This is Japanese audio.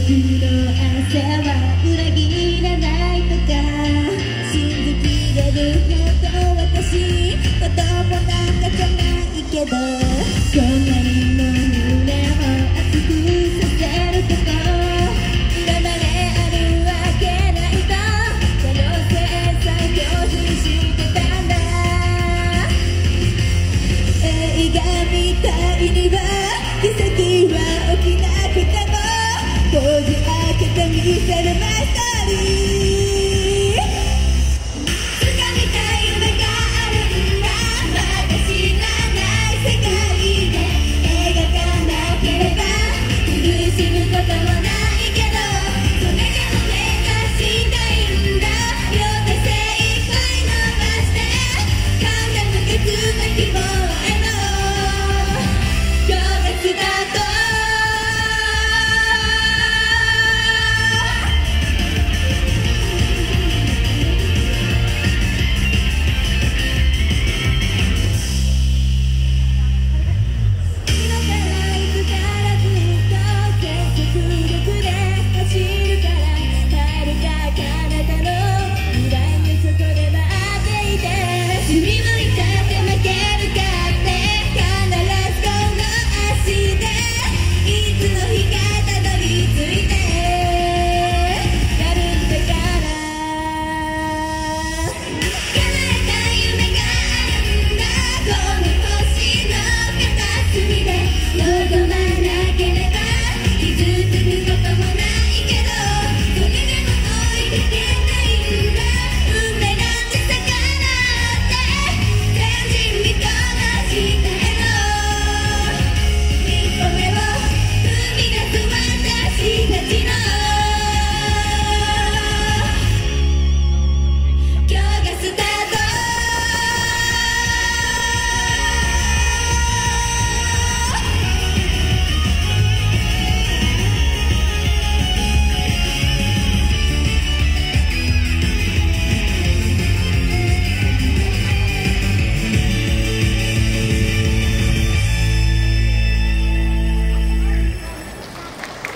の朝は裏切らないとか信じきれるほど私子供なんかじゃないけど、こんなにも胸を熱くさせること今まであるわけないと可能性さえ拒否してたんだ。映画みたいには奇跡は起きなくてもこじ開けてみせるマイストーリー。掴みたい夢があるんだ。まだ知らない世界で描かなければ苦しむこともないけど、それでも目指したいんだ。両手精一杯伸ばして考え抜けつな希望へ